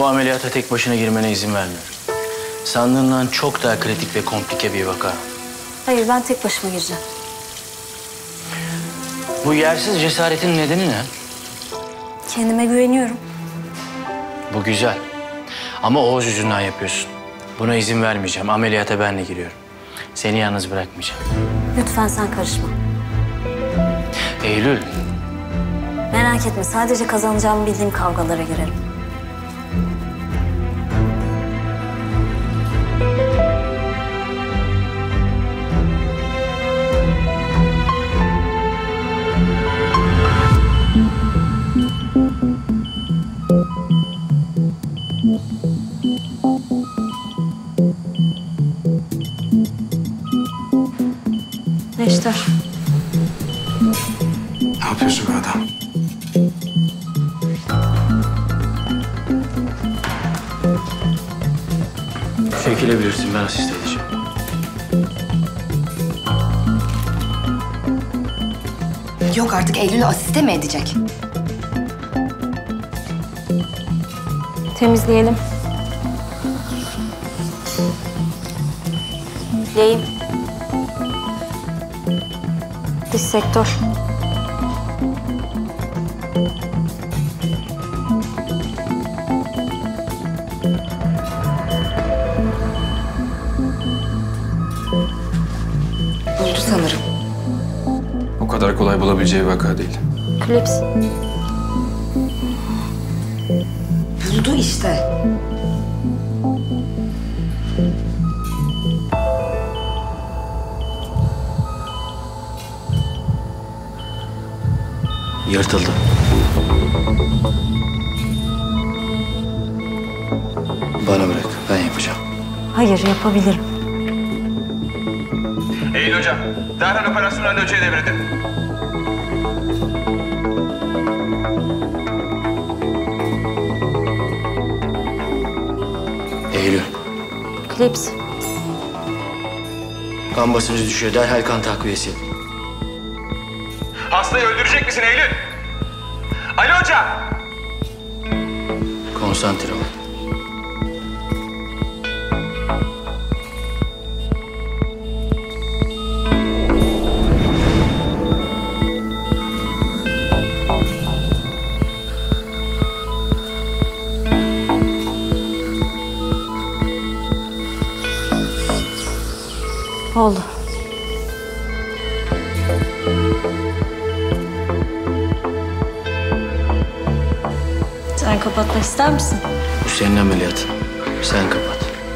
Bu ameliyata tek başına girmene izin vermiyorum. Sandığından çok daha kritik ve komplike bir vaka. Hayır, ben tek başıma gireceğim. Bu yersiz cesaretin nedeni ne? Kendime güveniyorum. Bu güzel. Ama Oğuz yüzünden yapıyorsun. Buna izin vermeyeceğim. Ameliyata ben de giriyorum. Seni yalnız bırakmayacağım. Lütfen sen karışma. Eylül. Merak etme, sadece kazanacağımı bildiğim kavgalara girerim. Neşter. Ne yapıyorsun be adam? Çekilebilirsin, ben asist edeceğim. Yok artık, Eylül'ü asiste mi edecek? Temizleyelim. Lehim. Dış sektör. Buldu sanırım. O kadar kolay bulabileceği vaka değil. Klips. Buldu işte. Yırtıldı. Bana bırak, ben yapacağım. Hayır, yapabilirim. Eylül hocam, derhal operasyonu Ali Hoca'ya devredin. Eylül, Klips. kan basıncı düşüyor. Derhal kan takviyesi. Hastayı öldürecek misin Eylül? Ali Hoca! Konsantre ol. Oldu. Sen kapatmak ister misin? Bu senin ameliyatın. Sen kapat.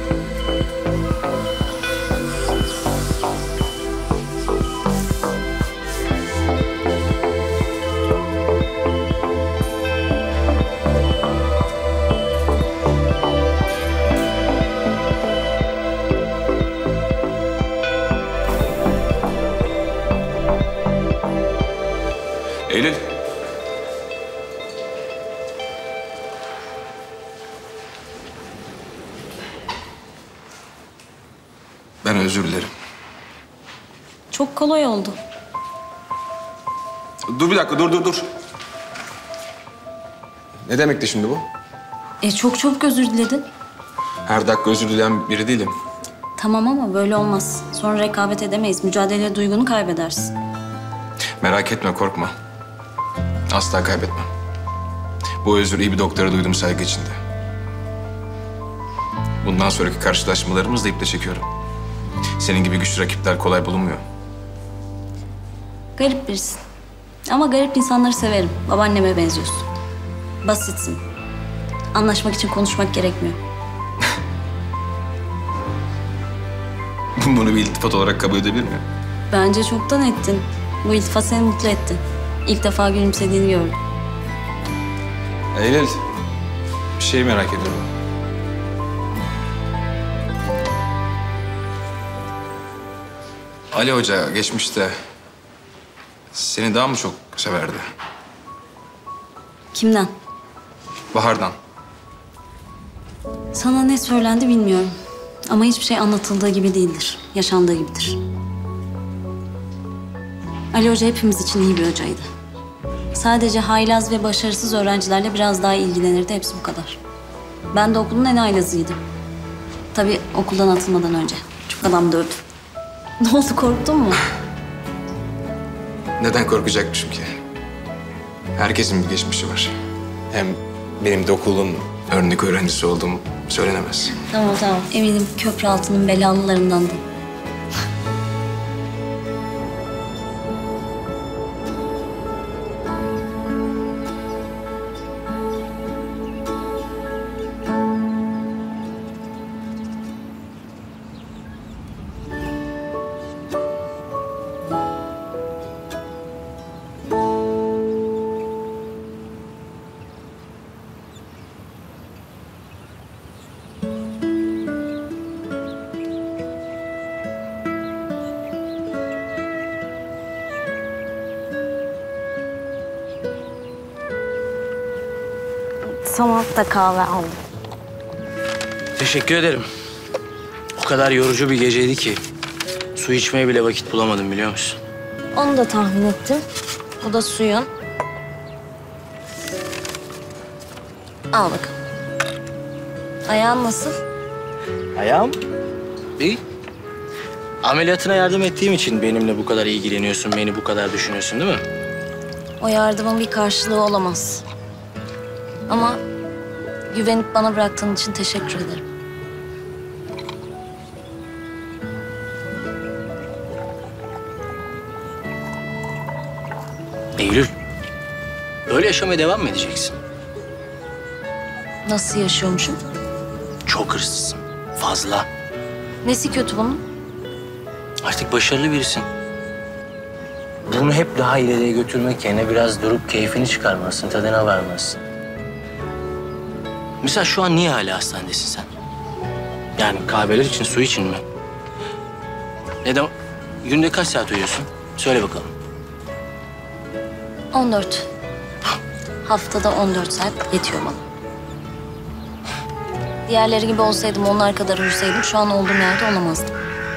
Eylül. Ben özür dilerim. Çok kolay oldu. Dur bir dakika, dur. Ne demekti şimdi bu? Çok çabuk özür diledin. Her dakika özür dileyen biri değilim. Tamam ama böyle olmaz. Sonra rekabet edemeyiz. Mücadeleye duygunu kaybedersin. Merak etme, korkma. Asla kaybetmem. Bu özür iyi bir doktora duyduğum saygı içinde. Bundan sonraki karşılaşmalarımızda iple çekiyorum. Senin gibi güçlü rakipler kolay bulunmuyor. Garip birisin. Ama garip insanları severim. Babaanneme benziyorsun. Basitsin. Anlaşmak için konuşmak gerekmiyor. Bunu bir iltifat olarak kabul edebilir miyim? Bence çoktan ettin. Bu iltifat seni mutlu etti. İlk defa gülümsediğini gördüm. Eylül, bir şey merak ediyorum. Ali Hoca geçmişte seni daha mı çok severdi? Kimden? Bahar'dan. Sana ne söylendi bilmiyorum. Ama hiçbir şey anlatıldığı gibi değildir. Yaşandığı gibidir. Ali Hoca hepimiz için iyi bir hocaydı. Sadece haylaz ve başarısız öğrencilerle biraz daha ilgilenirdi. Hepsi bu kadar. Ben de okulun en aylazıydım. Tabii okuldan atılmadan önce. Çok adam dövdüm. Ne oldu, korktun mu? Neden korkacakmışım ki? Herkesin bir geçmişi var. Hem benim de okulun örnek öğrencisi olduğum söylenemez. Tamam tamam. Eminim köprü altının belalılarındandı. Sana da kahve aldım. Teşekkür ederim. O kadar yorucu bir geceydi ki su içmeye bile vakit bulamadım, biliyor musun? Onu da tahmin ettim. Bu da suyun. Al bakalım. Ayağın nasıl? Ayağım iyi. Ameliyatına yardım ettiğim için benimle bu kadar ilgileniyorsun, beni bu kadar düşünüyorsun değil mi? O yardımın bir karşılığı olamaz. Ama güvenip bana bıraktığın için teşekkür ederim. Eylül, böyle yaşamaya devam mı edeceksin? Nasıl yaşıyormuşum? Çok hırslısın, fazla. Nesi kötü bunun? Artık başarılı birisin. Bunu hep daha ileriye götürmek yerine biraz durup keyfini çıkarmalısın, tadına varmalısın. Mesela şu an niye hala hastanedesin sen? Yani kahveler için, su için mi? Neden? Günde kaç saat uyuyorsun? Söyle bakalım. 14. Haftada 14 saat yetiyor bana. Diğerleri gibi olsaydım, onlar kadar uyusaydım şu an olduğum yerde olamazdım.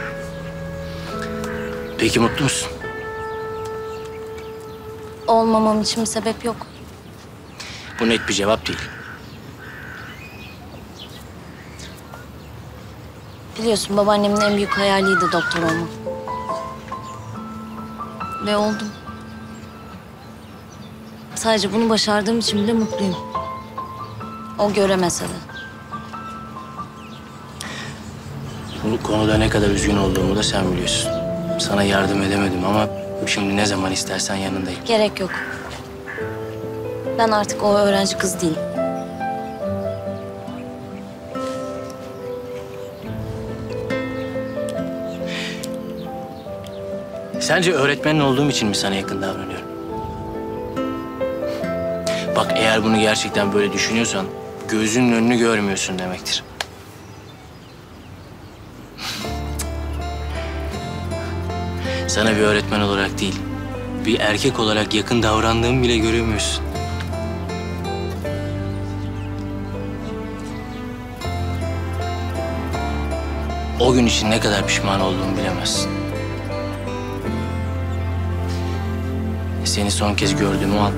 Peki mutlu musun? Olmamam için bir sebep yok. Bu net bir cevap değil. Biliyorsun babaannemin en büyük hayaliydi doktor olmak. Ve oldum. Sadece bunu başardığım için bile mutluyum. O göremese de. Bu konuda ne kadar üzgün olduğumu da sen biliyorsun. Sana yardım edemedim ama şimdi ne zaman istersen yanındayım. Gerek yok. Ben artık o öğrenci kız değilim. Sence öğretmenin olduğum için mi sana yakın davranıyorum? Bak, eğer bunu gerçekten böyle düşünüyorsan gözünün önünü görmüyorsun demektir. Sana bir öğretmen olarak değil, bir erkek olarak yakın davrandığımı bile göremiyorsun. O gün için ne kadar pişman olduğumu bilemezsin. Seni son kez gördüğüm o an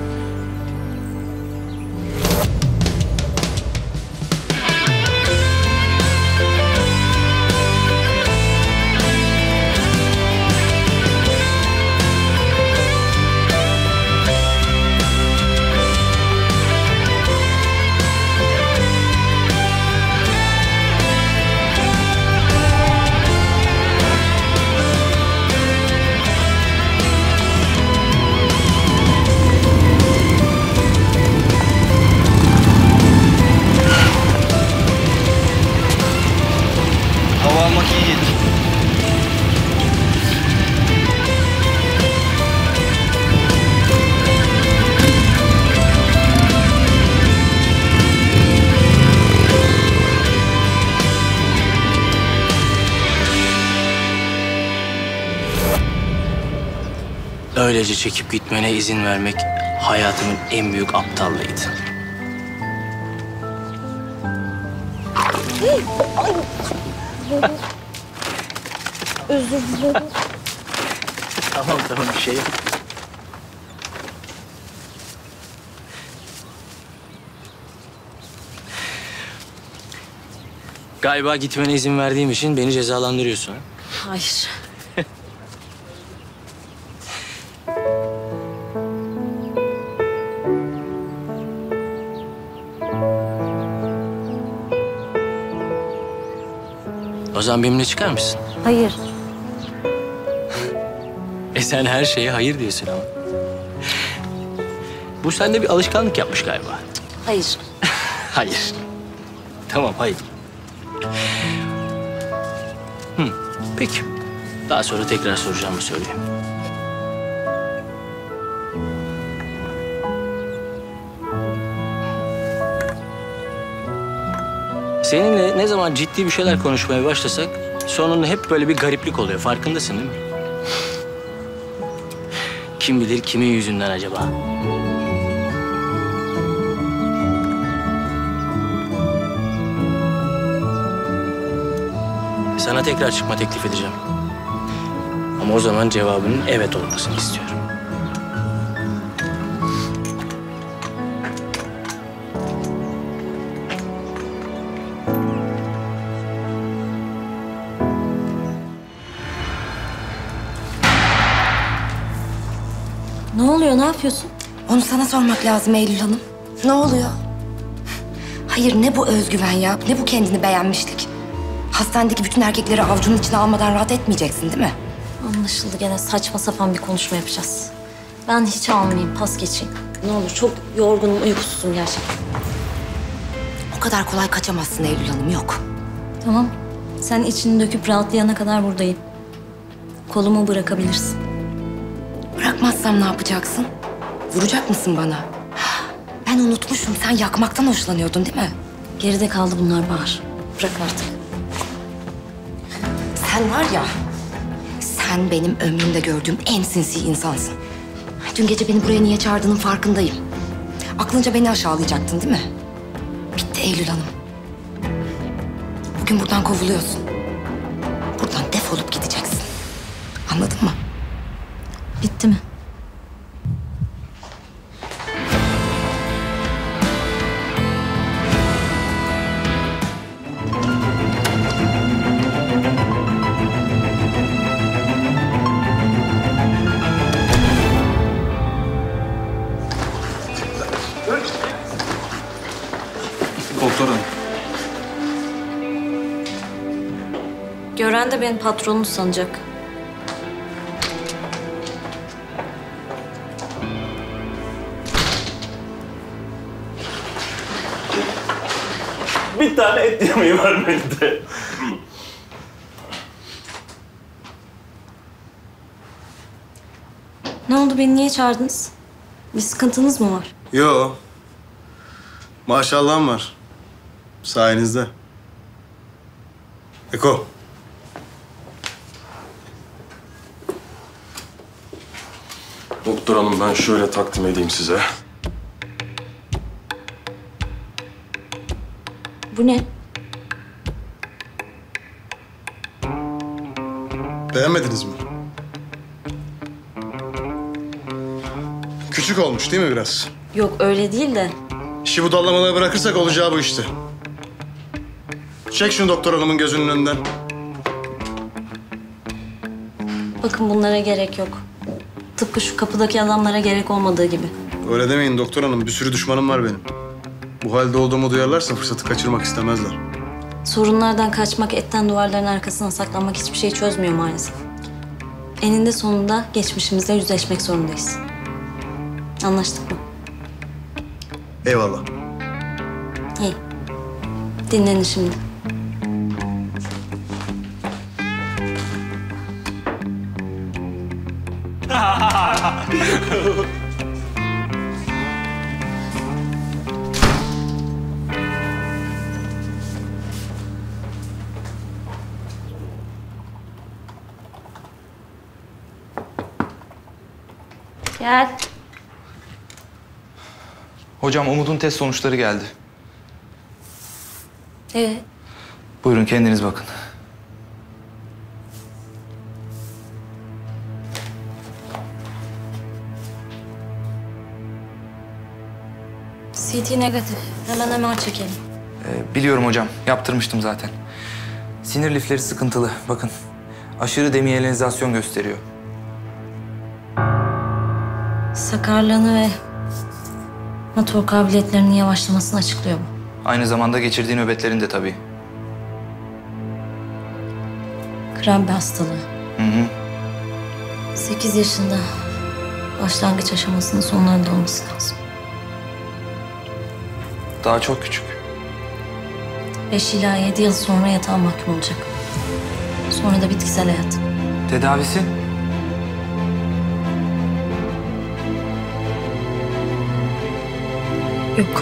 Hava almak iyi gelir. öylece çekip gitmene izin vermek hayatımın en büyük aptallığıydı. Özür dilerim. Tamam bir şey yok. Galiba gitmene izin verdiğim için beni cezalandırıyorsun. Ha? Hayır. O zaman benimle çıkar mısın? Hayır. Sen her şeye hayır diyorsun ama. Bu sende bir alışkanlık yapmış galiba. Hayır. Hayır. Tamam, hayır. Peki. Daha sonra tekrar soracağımı söyleyeyim. Seninle ne zaman ciddi bir şeyler konuşmaya başlasak sonunda hep böyle bir gariplik oluyor. Farkındasın değil mi? Kim bilir kimin yüzünden acaba? Sana tekrar çıkma teklif edeceğim. Ama o zaman cevabının evet olmasını istiyorum. Ne oluyor? Ne yapıyorsun? Onu sana sormak lazım Eylül Hanım. Ne oluyor? Hayır, ne bu özgüven ya? Ne bu kendini beğenmişlik? Hastanedeki bütün erkekleri avucunun içine almadan rahat etmeyeceksin değil mi? Anlaşıldı, gene saçma sapan bir konuşma yapacağız. Ben hiç almayayım, pas geçeyim. Ne olur, çok yorgunum, uykusuzum gerçekten. O kadar kolay kaçamazsın Eylül Hanım, yok. Tamam, sen içini döküp rahatlayana kadar buradayım. Kolumu bırakabilirsin. Bırakmazsam ne yapacaksın? Vuracak mısın bana? Ben unutmuşum, sen yakmaktan hoşlanıyordun değil mi? Geride kaldı bunlar Bahar. Bırak artık. Sen var ya, sen benim ömrümde gördüğüm en sinsi insansın. Dün gece beni buraya niye çağırdığının farkındayım. Aklınca beni aşağılayacaktın değil mi? Bitti Eylül Hanım. Bugün buradan kovuluyorsun. Buradan defolup gideceksin. Anladın mı? Bitti mi? Doktor hanım. Gören de beni patronunu sanacak. Bir tane et yemeği var menüde. Ne oldu, beni niye çağırdınız? Bir sıkıntınız mı var? Yo. Maşallahım var. Sayenizde. Eko. Doktor hanım ben şöyle takdim edeyim size. Bu ne? Beğenmediniz mi? Küçük olmuş değil mi biraz? Yok öyle değil de. İşi bu dallamalara bırakırsak olacağı bu işte. Çek şunu doktor hanımın gözünün önünden. Bakın bunlara gerek yok. Tıpkı şu kapıdaki adamlara gerek olmadığı gibi. Öyle demeyin doktor hanım. Bir sürü düşmanım var benim. Bu halde olduğumu duyarlarsa fırsatı kaçırmak istemezler. Sorunlardan kaçmak, etten duvarların arkasına saklanmak hiçbir şey çözmüyor maalesef. Eninde sonunda geçmişimizle yüzleşmek zorundayız. Anlaştık mı? Eyvallah. İyi. Dinlenin şimdi. Gel. Hocam Umut'un test sonuçları geldi. Buyurun kendiniz bakın. CT negatif. Hemen MR çekelim. Biliyorum hocam. Yaptırmıştım zaten. Sinir lifleri sıkıntılı. Bakın. Aşırı demiyelinizasyon gösteriyor. Sakarlığını ve motor kabiliyetlerinin yavaşlamasını açıklıyor bu. Aynı zamanda geçirdiği nöbetlerin de tabii. Krabbe hastalığı. Hı hı. 8 yaşında başlangıç aşamasının sonlarında olması lazım. Daha çok küçük. 5 ila 7 yıl sonra yatağa mahkum olacak. Sonra da bitkisel hayat. Tedavisi? Yok.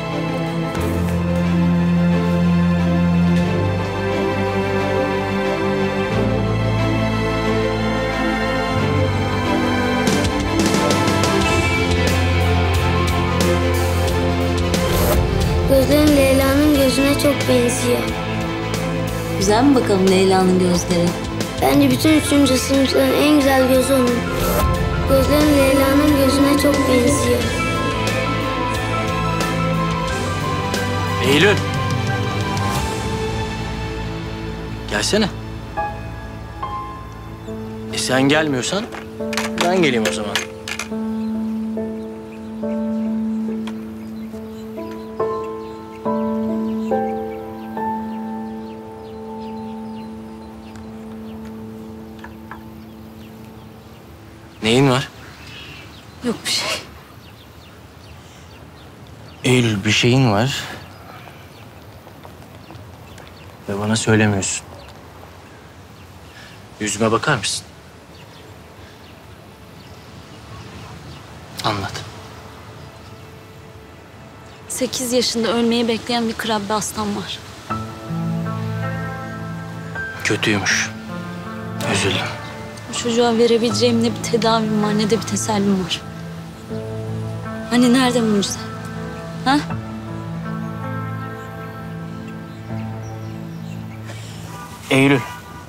Gözlerin Leyla'nın gözüne çok benziyor. Güzel mi bakalım Leyla'nın gözleri? Bence bütün 3. sınıfların en güzel gözü onun. Gözlerin Leyla'nın gözüne çok benziyor. Eylül. Gelsene. Sen gelmiyorsan ben geleyim o zaman. Neyin var? Yok bir şey. Eylül, bir şeyin var. Ve bana söylemiyorsun. Yüzüme bakar mısın? Anlat. 8 yaşında ölmeyi bekleyen bir krabbe hastam var. Kötüymüş. Üzüldüm. Bu çocuğa verebileceğim ne bir tedavim var ne de bir tesellim var. Hani nerede mucize? Ha? Eylül.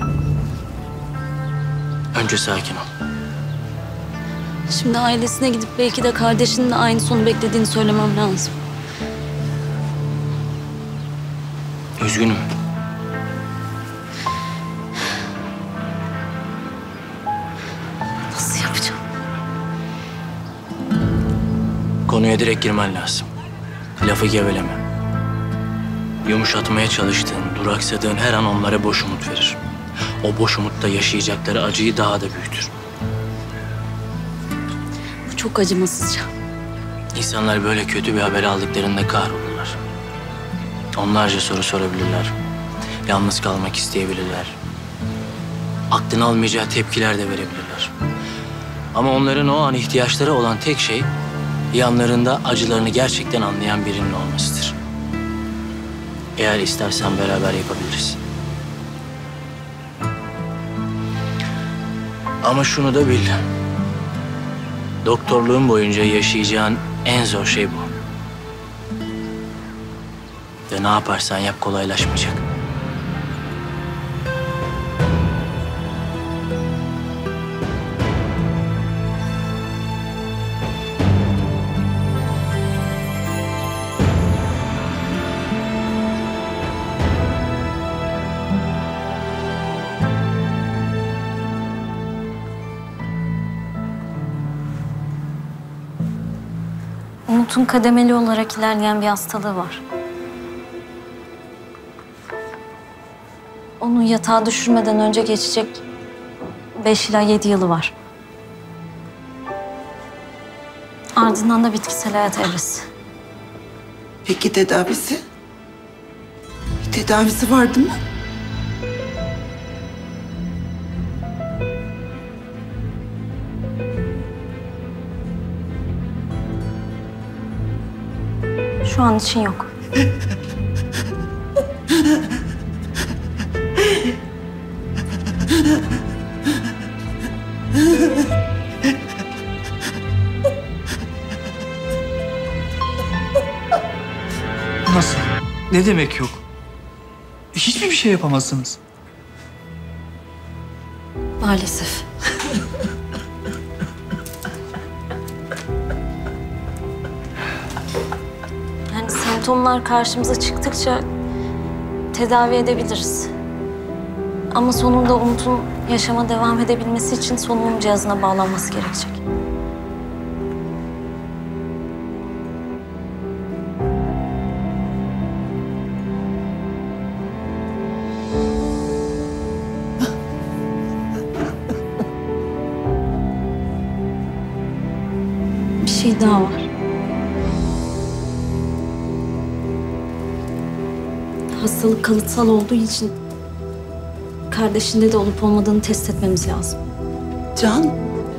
Önce sakin ol. Şimdi ailesine gidip belki de kardeşinin de aynı sonu beklediğini söylemem lazım. Üzgünüm. Nasıl yapacağım? Konuya direkt girmen lazım. Lafı geveleme. Yumuşatmaya çalıştığın, duraksadığın her an onlara boş umut verir. O boş umutta yaşayacakları acıyı daha da büyütür. Bu çok acımasızca. İnsanlar böyle kötü bir haber aldıklarında kahrolurlar. Onlarca soru sorabilirler. Yalnız kalmak isteyebilirler. Aklını almayacağı tepkiler de verebilirler. Ama onların o an ihtiyaçları olan tek şey yanlarında acılarını gerçekten anlayan birinin olmasıdır. Eğer istersen beraber yapabiliriz. Ama şunu da bil. Doktorluğun boyunca yaşayacağın en zor şey bu. Ve ne yaparsan yap kolaylaşmayacak. Umut'un kademeli olarak ilerleyen bir hastalığı var. Onu yatağa düşürmeden önce geçecek 5 ila 7 yılı var. Ardından da bitkisel hayat evresi. Peki tedavisi? Bir tedavisi vardı mı? Şu an için yok. Nasıl? Ne demek yok? Hiçbir bir şey yapamazsınız. Maalesef. Yani sen Semptomlar karşımıza çıktıkça tedavi edebiliriz. Ama sonunda Umut'un yaşama devam edebilmesi için solunum cihazına bağlanması gerekecek. Bir şey daha var. Hastalık kalıtsal olduğu için kardeşinde de olup olmadığını test etmemiz lazım. Can.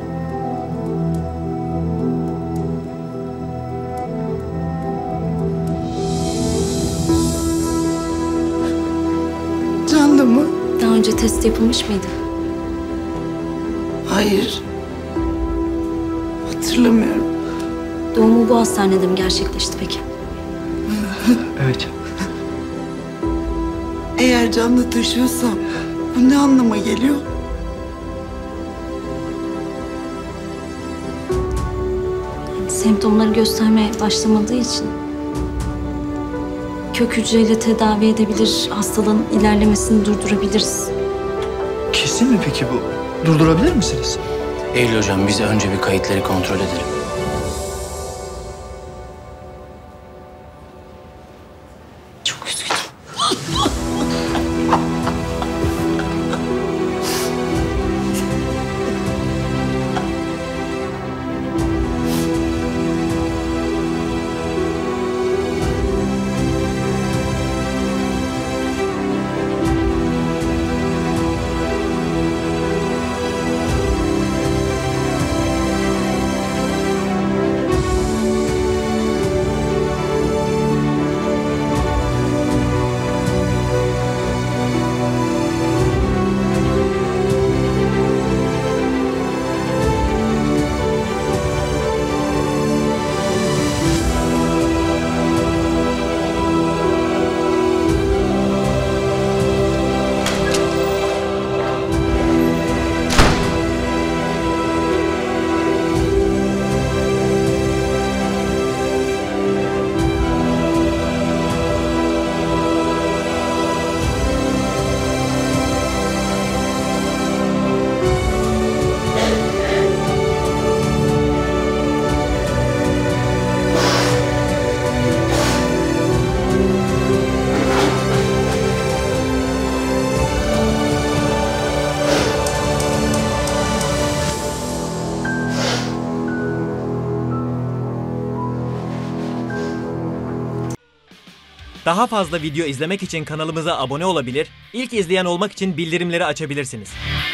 Canlı mı? Daha önce test yapılmış mıydı? Hayır. Hatırlamıyorum. Doğumu bu hastanede mi gerçekleşti peki? Evet. Eğer canlı taşıyorsam bu ne anlama geliyor? Semptomları göstermeye başlamadığı için kök hücreyle tedavi edebilir, hastalığın ilerlemesini durdurabiliriz. Kesin mi peki bu? Durdurabilir misiniz? Eylül hocam biz önce bir kayıtları kontrol edelim. Çok üzgünüm. Daha fazla video izlemek için kanalımıza abone olabilir, ilk izleyen olmak için bildirimleri açabilirsiniz.